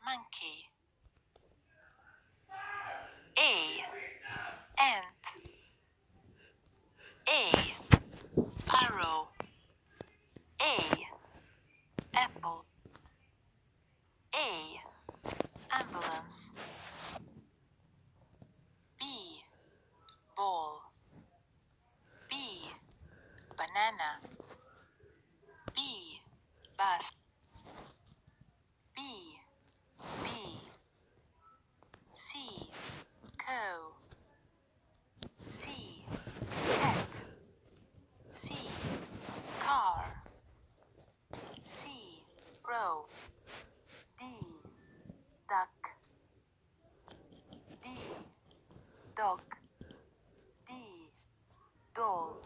monkey. A, ant. A, arrow. A, apple. A, ambulance. B, ball. B, banana. B, bus. B, bee. C, cow. C, cat. C, car. C, crow. D, duck. D, dog. D, doll.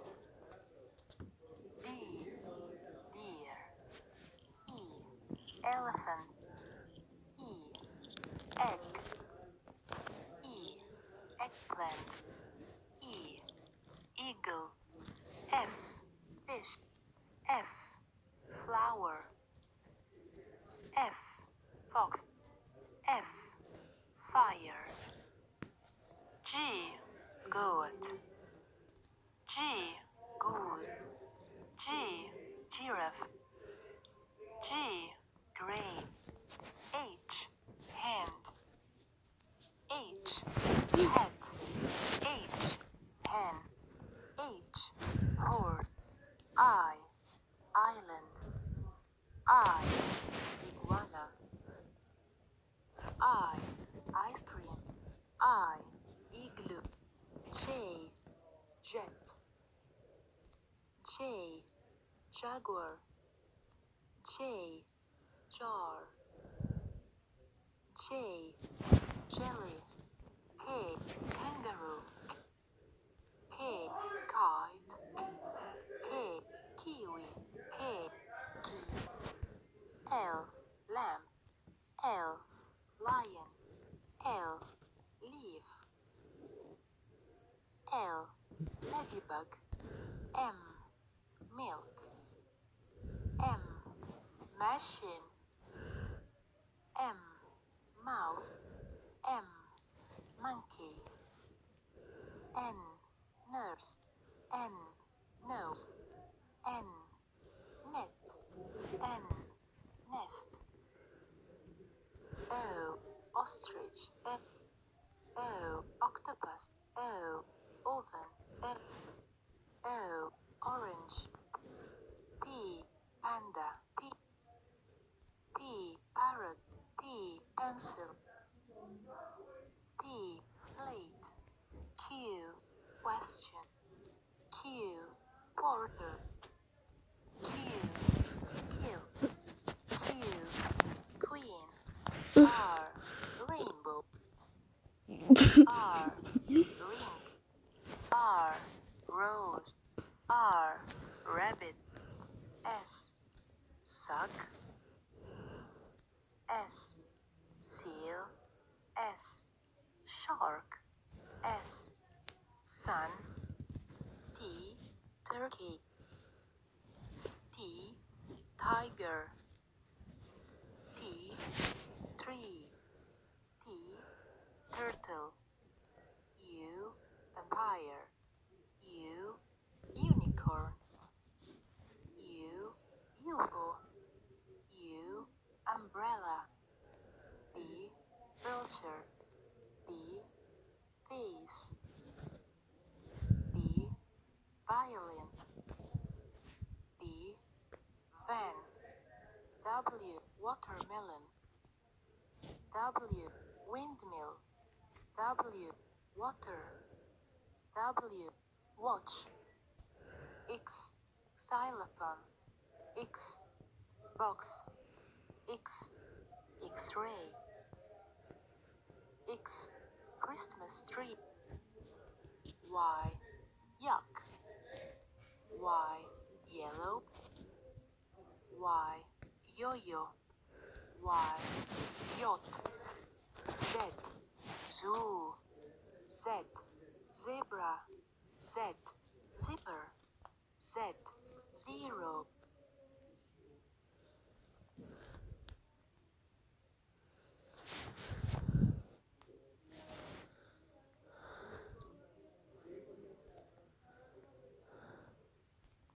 D, deer. E, elephant. E, egg. E, eggplant. E, eagle. F, fish. F, flower. F, fox. F, fire. G, goat. G, goose. G, giraffe. G, grape. H, hand. H, hat. H, hen. H, horse. I, island. I, iguana. I, ice cream. I, igloo. J, jet. J, jaguar. J, jar. J, jelly. K, kangaroo. K, kite. K, kiwi. K, key. L, lamb. L, lion. L, leaf. L, ladybug. M, milk. M, machine. M, mouse. M, monkey. N, nurse. N, nose. N, net. N, nest. O, ostrich. O, octopus. O, oven. O, orange. P, panda. P, parrot. P, pencil. P, plate. Q, question. Q, quarter. Q, kill. Q, queen. R, rainbow. R, ring. R, rose. R, rabbit. S, suck. S, seal. S, shark. S, sun. T, turkey. T, tiger. T, tree. T, turtle. U, empire. U, unicorn. U, UFO. U, umbrella. V, vulture. V, vase. V, violin. V, van. W, watermelon. W, windmill. W, water. W, watch. X, xylophone. X, box. X, X-ray. X, Christmas tree. Y, yuck. Y, yellow. Y, yo-yo. Y, yacht. Z, zoo. Z, zebra. Z, zipper. Z, zero.